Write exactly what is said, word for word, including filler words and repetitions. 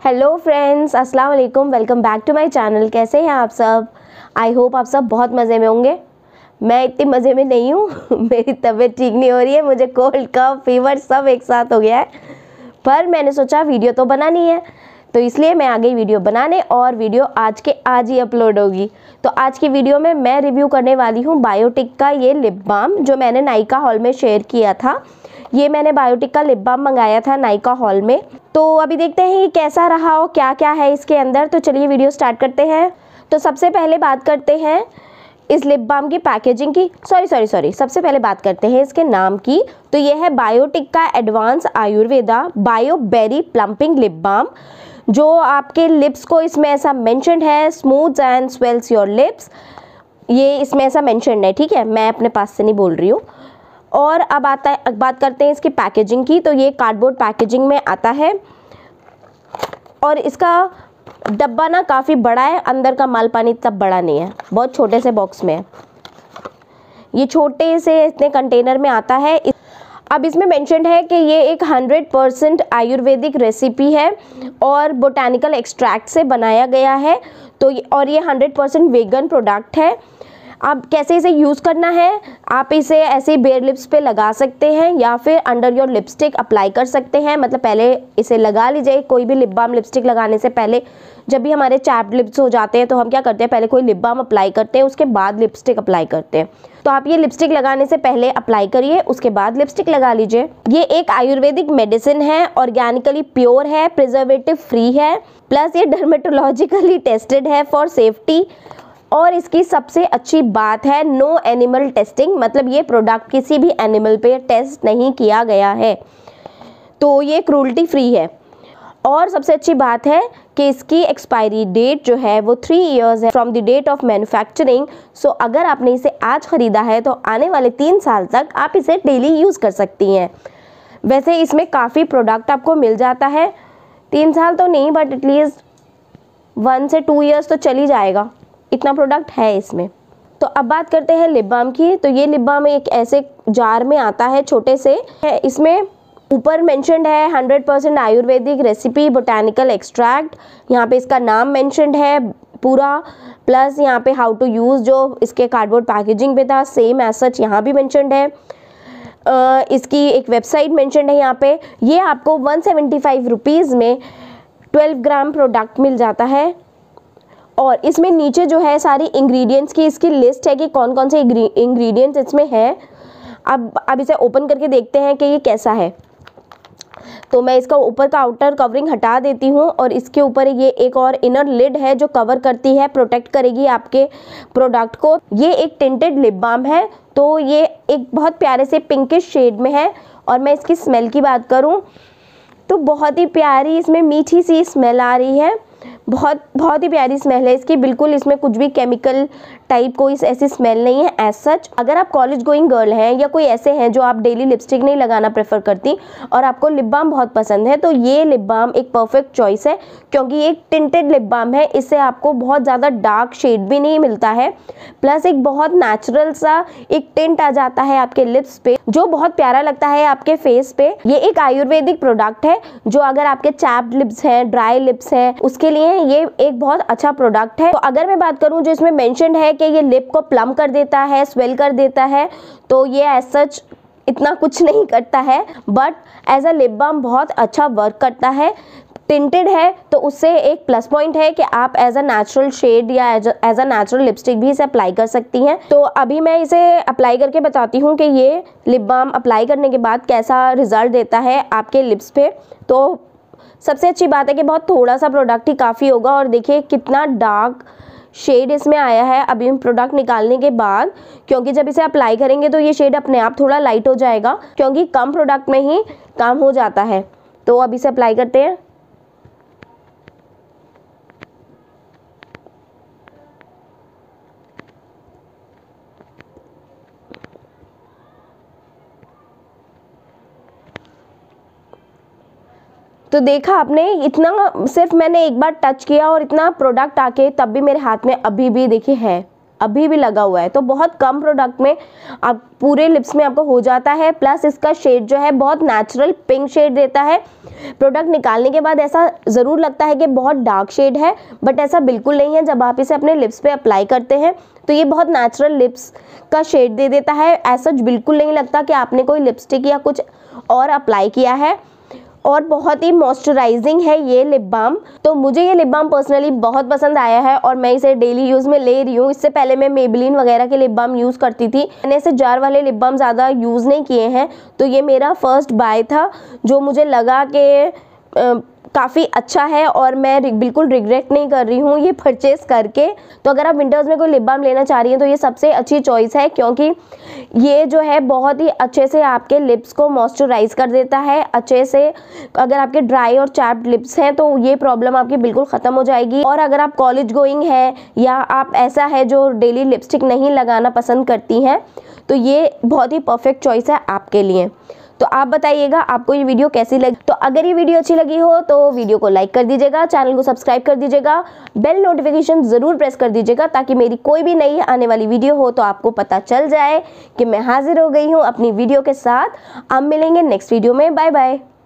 Hello friends, अस्सलाम वालेकुम। Welcome back to my channel. कैसे हैं आप सब? आई होप आप सब बहुत मज़े में होंगे। मैं इतनी मज़े में नहीं हूँ मेरी तबीयत ठीक नहीं हो रही है। मुझे कोल्ड कफ फीवर सब एक साथ हो गया है, पर मैंने सोचा वीडियो तो बनानी है, तो इसलिए मैं आ गई वीडियो बनाने। और वीडियो आज के आज ही अपलोड होगी। तो आज की वीडियो में मैं रिव्यू करने वाली हूँ बायोटिक का ये लिप बाम, जो मैंने नायका हॉल में शेयर किया था। ये मैंने बायोटिक का लिप बाम मंगाया था नायका हॉल में। तो अभी देखते हैं ये कैसा रहा हो, क्या क्या है इसके अंदर। तो चलिए वीडियो स्टार्ट करते हैं। तो सबसे पहले बात करते हैं इस लिप बाम की पैकेजिंग की। सॉरी सॉरी सॉरी सबसे पहले बात करते हैं इसके नाम की। तो ये है बायोटिक का advance Ayurveda bio berry plumping lip balm, जो आपके लिप्स को इसमें ऐसा मेंशन्ड है, smooth and swells your lips. ये इसमें ऐसा मेंशन्ड है, ठीक है, मैं अपने पास से नहीं बोल रही हूँ। और अब आता है बात करते हैं इसकी पैकेजिंग की। तो ये कार्डबोर्ड पैकेजिंग में आता है और इसका डब्बा ना काफ़ी बड़ा है, अंदर का माल पानी तब बड़ा नहीं है, बहुत छोटे से बॉक्स में है। ये छोटे से इतने कंटेनर में आता है। अब इसमें मेंशन्ड है कि ये एक हंड्रेड परसेंट आयुर्वेदिक रेसिपी है और बोटानिकल एक्सट्रैक्ट से बनाया गया है। तो और ये हंड्रेड परसेंट वेगन प्रोडक्ट है। अब कैसे इसे यूज़ करना है, आप इसे ऐसे बेयर लिप्स पे लगा सकते हैं या फिर अंडर योर लिपस्टिक अप्लाई कर सकते हैं। मतलब पहले इसे लगा लीजिए। कोई भी लिप बाम लिपस्टिक लगाने से पहले, जब भी हमारे चैप्ड लिप्स हो जाते हैं तो हम क्या करते हैं, पहले कोई लिप बाम अप्लाई करते हैं, उसके बाद लिपस्टिक अप्लाई करते हैं। तो आप ये लिपस्टिक लगाने से पहले अप्लाई करिए, उसके बाद लिपस्टिक लगा लीजिए। ये एक आयुर्वेदिक मेडिसिन है, ऑर्गेनिकली प्योर है, प्रिजर्वेटिव फ्री है, प्लस ये डर्मेटोलॉजिकली टेस्टेड है फॉर सेफ्टी। और इसकी सबसे अच्छी बात है नो एनिमल टेस्टिंग, मतलब ये प्रोडक्ट किसी भी एनिमल पे टेस्ट नहीं किया गया है, तो ये क्रूल्टी फ्री है। और सबसे अच्छी बात है कि इसकी एक्सपायरी डेट जो है वो थ्री इयर्स है from the date of manufacturing. So अगर आपने इसे आज ख़रीदा है तो आने वाले तीन साल तक आप इसे डेली यूज़ कर सकती हैं। वैसे इसमें काफ़ी प्रोडक्ट आपको मिल जाता है, तीन साल तो नहीं बट एटलीस्ट वन से टू ईयर्स तो चल ही जाएगा, इतना प्रोडक्ट है इसमें। तो अब बात करते हैं लिप बाम की। तो ये लिप बाम एक ऐसे जार में आता है छोटे से, इसमें ऊपर मेंशन्ड है hundred percent ayurvedic recipe botanical extract. यहाँ पे इसका नाम मेंशन्ड है पूरा, प्लस यहाँ पे हाउ टू यूज़ जो इसके कार्डबोर्ड पैकेजिंग पे था सेम एज सच यहाँ भी मेंशन्ड है। आ, इसकी एक वेबसाइट मेंशन्ड है यहाँ पे। ये आपको वन सेवेंटी फाइव रुपीज़ में ट्वेल्व ग्राम प्रोडक्ट मिल जाता है। और इसमें नीचे जो है सारी इंग्रेडिएंट्स की इसकी लिस्ट है कि कौन कौन से इंग्रेडिएंट्स इसमें है। अब अब इसे ओपन करके देखते हैं कि ये कैसा है। तो मैं इसका ऊपर का आउटर कवरिंग हटा देती हूँ और इसके ऊपर ये एक और इनर लिड है जो कवर करती है, प्रोटेक्ट करेगी आपके प्रोडक्ट को। ये एक टिंटेड लिप बाम है, तो ये एक बहुत प्यारे से पिंकिश शेड में है। और मैं इसकी स्मेल की बात करूँ तो बहुत ही प्यारी इसमें मीठी सी स्मेल आ रही है, बहुत बहुत ही प्यारी स्मेल है इसकी। बिल्कुल इसमें कुछ भी केमिकल टाइप कोई ऐसी स्मेल नहीं है एज सच। अगर आप कॉलेज गोइंग गर्ल हैं या कोई ऐसे हैं जो आप डेली लिपस्टिक नहीं लगाना प्रेफर करती और आपको लिप बाम बहुत पसंद है, तो ये लिप बाम एक परफेक्ट चॉइस है, क्योंकि ये एक टिंटेड लिप बाम है। इससे आपको बहुत ज़्यादा डार्क शेड भी नहीं मिलता है, प्लस एक बहुत नेचुरल सा एक टिंट आ जाता है आपके लिप्स पे, जो बहुत प्यारा लगता है आपके फेस पे। ये एक आयुर्वेदिक प्रोडक्ट है जो अगर आपके चैप्ड लिप्स हैं, ड्राई लिप्स हैं, उसके लिए ये एक बहुत अच्छा प्रोडक्ट है। तो अगर मैं बात करूं जो इसमें मेंशन्ड है कि ये लिप को प्लम कर देता है, स्वेल कर देता है, तो ये एज सच इतना कुछ नहीं करता है, but as a lip balm बहुत अच्छा वर्क करता है। टिंटेड है तो उससे एक प्लस पॉइंट है कि आप एज अ नेचुरल शेड या एज अ नेचुरल लिपस्टिक भी इसे अप्लाई कर सकती हैं। तो अभी मैं इसे अप्लाई करके बताती हूँ कि ये लिप बाम अप्लाई करने के बाद कैसा रिजल्ट देता है आपके लिप्स पे। तो सबसे अच्छी बात है कि बहुत थोड़ा सा प्रोडक्ट ही काफ़ी होगा। और देखिए कितना डार्क शेड इसमें आया है अभी प्रोडक्ट निकालने के बाद, क्योंकि जब इसे अप्लाई करेंगे तो ये शेड अपने आप थोड़ा लाइट हो जाएगा, क्योंकि कम प्रोडक्ट में ही काम हो जाता है। तो अब इसे अप्लाई करते हैं। तो देखा आपने, इतना सिर्फ मैंने एक बार टच किया और इतना प्रोडक्ट आके तब भी मेरे हाथ में अभी भी देखिए है, अभी भी लगा हुआ है। तो बहुत कम प्रोडक्ट में आप पूरे लिप्स में आपको हो जाता है। प्लस इसका शेड जो है बहुत नेचुरल पिंक शेड देता है। प्रोडक्ट निकालने के बाद ऐसा ज़रूर लगता है कि बहुत डार्क शेड है, बट ऐसा बिल्कुल नहीं है। जब आप इसे अपने लिप्स पे अप्लाई करते हैं तो ये बहुत नेचुरल लिप्स का शेड दे देता है। ऐसा बिल्कुल नहीं लगता कि आपने कोई लिपस्टिक या कुछ और अप्लाई किया है। और बहुत ही मॉइस्चराइजिंग है ये लिप बाम। तो मुझे ये लिप बाम पर्सनली बहुत पसंद आया है और मैं इसे डेली यूज़ में ले रही हूँ। इससे पहले मैं मेबेलिन वगैरह के लिप बाम यूज़ करती थी। मैंने ऐसे जार वाले लिप बाम ज़्यादा यूज़ नहीं किए हैं, तो ये मेरा फर्स्ट बाय था जो मुझे लगा कि काफ़ी अच्छा है और मैं बिल्कुल रिग्रेट नहीं कर रही हूँ ये परचेस करके। तो अगर आप विंटर्स में कोई लिप बाम लेना चाह रही हैं तो ये सबसे अच्छी चॉइस है, क्योंकि ये जो है बहुत ही अच्छे से आपके लिप्स को मॉइस्चराइज कर देता है अच्छे से। अगर आपके ड्राई और चैप्ड लिप्स हैं तो ये प्रॉब्लम आपकी बिल्कुल ख़त्म हो जाएगी। और अगर आप कॉलेज गोइंग है या आप ऐसा है जो डेली लिपस्टिक नहीं लगाना पसंद करती हैं, तो ये बहुत ही परफेक्ट चॉइस है आपके लिए। तो आप बताइएगा आपको ये वीडियो कैसी लगी। तो अगर ये वीडियो अच्छी लगी हो तो वीडियो को लाइक कर दीजिएगा, चैनल को सब्सक्राइब कर दीजिएगा, बेल नोटिफिकेशन ज़रूर प्रेस कर दीजिएगा ताकि मेरी कोई भी नई आने वाली वीडियो हो तो आपको पता चल जाए कि मैं हाजिर हो गई हूँ अपनी वीडियो के साथ। अब मिलेंगे नेक्स्ट वीडियो में। Bye bye.